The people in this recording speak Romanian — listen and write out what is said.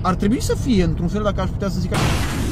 ar trebui să fie, într-un fel, dacă aș putea să zic așa.